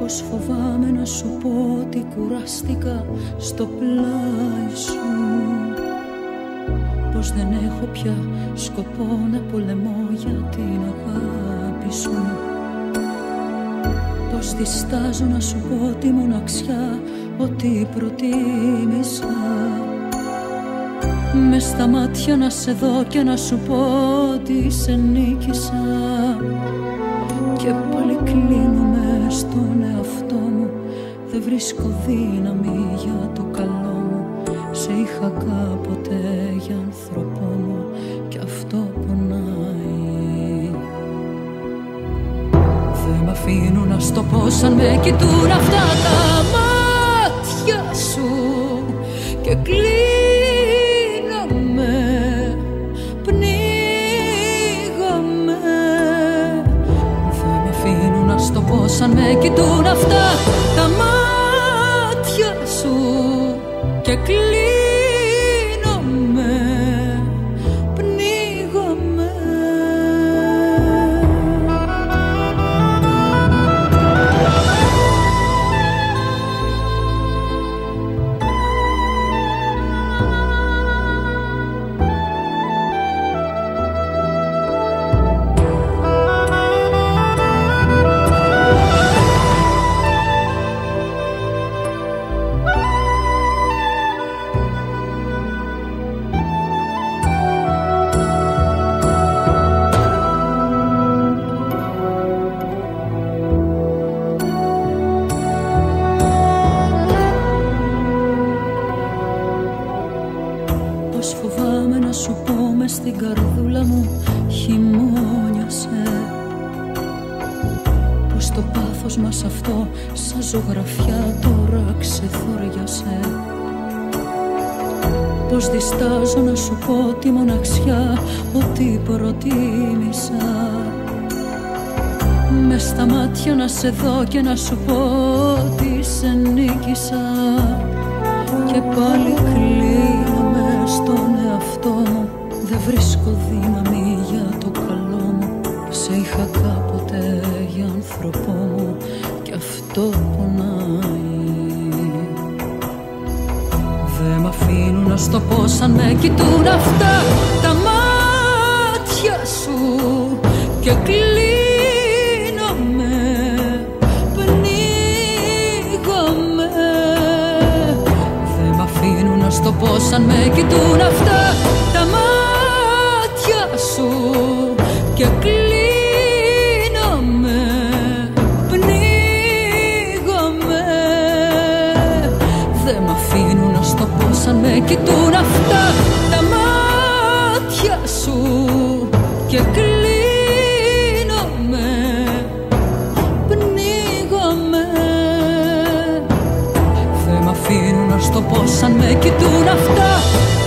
Πως φοβάμαι να σου πω ότι κουράστηκα στο πλάι σου, πως δεν έχω πια σκοπό να πολεμώ για την αγάπη σου, πως διστάζω να σου πω τη μοναξιά ότι προτίμησα, μες στα μάτια να σε δω και να σου πω ότι σε νίκησα. Και πάλι κλείνομαι στον εαυτό μου, δεν βρίσκω δύναμη για το καλό μου. Σε είχα κάποτε για άνθρωπό μου και αυτό πονάει. Δεν μ' αφήνουν να στο πω σαν με κοιτούν αυτά τα μάτια σου και κλείνομαι, πνίγομαι. Δεν μ' αφήνουν να στο πω σαν με κοιτούν αυτά τα μάτια σου και κλείνομαι, πνίγομαι. Πως φοβάμαι να σου πω μες στην καρδούλα μου χειμώνιασε, πως το πάθος μας αυτό σαν ζωγραφιά τώρα ξεθόριασε, πως διστάζω να σου πω τη μοναξιά ότι προτίμησα, μες στα μάτια να σε δω και να σου πω ότι σε νίκησα. Και πάλι κλείνομαι στον εαυτό μου, δεν βρίσκω δύναμη για το καλό μου. Σε είχα κάποτε για άνθρωπό μου και αυτό πονάει. Δεν μ' αφήνουν να στο πω σαν με κοιτούν αυτά τα μάτια σου και κλείνομαι, πνίγομαι. Δεν μ' αφήνουν να στο πω σαν με κοιτούν αυτά τα μάτια σου και κλείνομαι, πνίγομαι. Δεν μ' αφήνουν να στο πω σαν με κοιτούν αυτά τα μάτια σου και κλείνομαι, πνίγομαι. Δεν μ' αφήνουν να στο πω σαν με κοιτούν αυτά